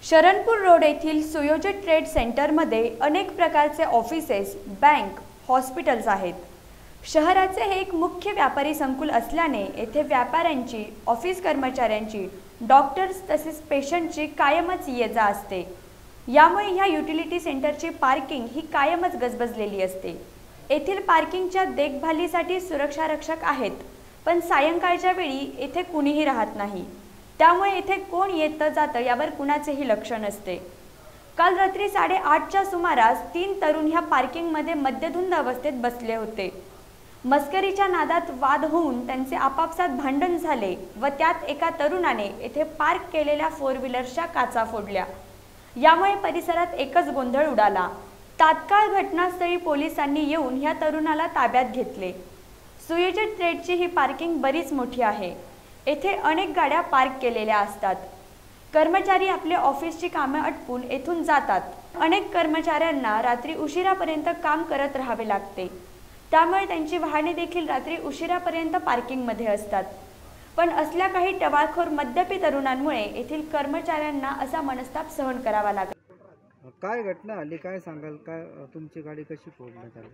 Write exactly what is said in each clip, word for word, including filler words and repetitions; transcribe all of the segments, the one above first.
Sharanpur road येथील Suyojit trade सेंटरमध्ये अनेक प्रकारचे ऑफिसेस, बँक, हॉस्पिटल्स आहेत। शहराचे हे एक मुख्य व्यापारी संकुल असल्याने येथे व्यापाऱ्यांची, ऑफिस कर्मचाऱ्यांची, डॉक्टर्स तसेच पेशंटची कायमच ये-जा असते। यामुळे ह्या युटिलिटी सेंटरची पार्किंग ही कायमच गजबजलेली असते। येथील पार्किंगच्या देखभालीसाठी सुरक्षा रक्षक आहेत, पण सायंकाळच्या वेळी येथे कुणीही राहत नाही। त्यामुळे येथे कोण येतं जातं यावर कुणाचेही लक्ष नसते। काल रात्री साडेआठच्या सुमारास तीन तरुण ह्या पार्किंगमध्ये मद्यधुंद अवस्थेत बसले होते। मस्करीच्या नादात वाद होऊन त्यांचे आपापसात भांडण झाले व त्यात एका तरुणाने येथे पार्क केलेल्या फोर व्हीलरच्या काचा फोडल्या। यामुळे परिसरात एकच गोंधळ उडाला। तात्काळ घटनास्थळी पोलिसांनी येऊन ह्या तरुणाला ताब्यात घेतले। सुयोजित ट्रेडची ही पार्किंग बरीच मोठी आहे। येथे अनेक गाड्या पार्क केलेल्या असतात। कर्मचारी आपले ऑफिसची कामे आटपून येथून जातात। अनेक कर्मचाऱ्यांना रात्री उशिरापर्यंत काम करत राहावे लागते, त्यामुळे त्यांची वाहने देखील रात्री उशिरापर्यंत पार्किंगमध्ये असतात। पण असल्या काही टवाळखोर मद्यपी तरुणांमुळे येथील कर्मचाऱ्यांना असा मनस्ताप सहन करावा लागतो। काय घटना आली, काय सांगाल? काय तुमची गाडी कशी फोडण्यात आली?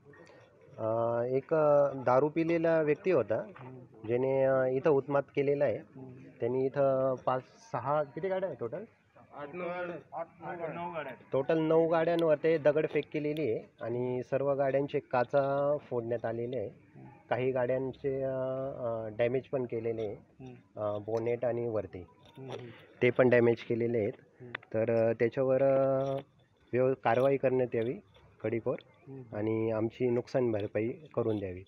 एक दारू पिलेला व्यक्ती होता, ज्याने इथं उत्मात केलेला आहे। त्यांनी इथं पाच सहा किती गाड्या आहे टोटल टोटल नऊ गाड्यांवर ते दगडफेक केलेली आहे आणि सर्व गाड्यांचे काचा फोडण्यात आलेले आहे। काही गाड्यांचे डॅमेज पण केलेले आहे, बोनेट आणि वरती ते पण डॅमेज केलेले आहेत। तर त्याच्यावर व्यव कारवाई करण्यात यावी कडेकोर आणि आमची नुकसान भरपाई करून द्यावीत।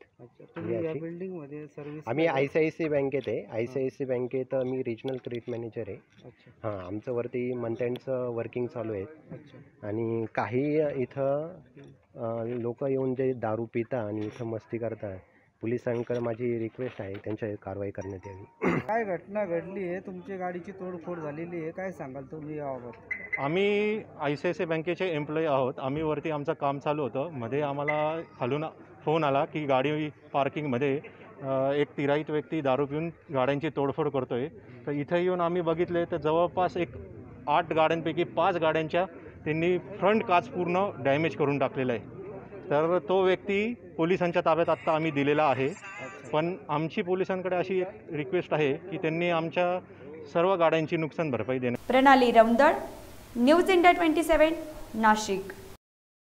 आम्ही आय सी आय सी बँकेत आहे। आय सी आय सी बँकेत मी रिजनल क्रेडिट मॅनेजर आहे। हां, आमचं वरती मंथ एंडचं वर्किंग चालू आहे आणि काही इथं लोक येऊन जे दारू पिता आणि इथं मस्ती करतात, पोलिसांकडे माझी रिक्वेस्ट आहे त्यांच्यावर कारवाई करण्यात यावी। काय घटना घडली आहे? तुमची गाडीची तोडफोड झालेली आहे, काय सांगाल तुम्ही याबाबत? आम्ही I C I C I बँकेचे एम्प्लॉई आहोत। आम्ही वरती आमचं काम चालू होतं, मध्ये आम्हाला खालून फोन आला की गाडी पार्किंगमध्ये एक तिराईत व्यक्ती दारू पिऊन गाड्यांची तोडफोड करतोय। तर इथे येऊन आम्ही बघितले तर जवळपास एक आठ गाड्यांपैकी पाच गाड्यांच्या त्यांनी फ्रंट काच पूर्ण डॅमेज करून टाकलेला आहे। तर तो व्यक्ती पोलिसांच्या ताब्यात आत्ता आम्ही दिलेला आहे। पण आमची पोलिसांकडे अशी एक रिक्वेस्ट आहे की त्यांनी आमच्या सर्व गाड्यांची नुकसान भरपाई देणं। Pranali Ramdad, news India twenty seven, Nashik.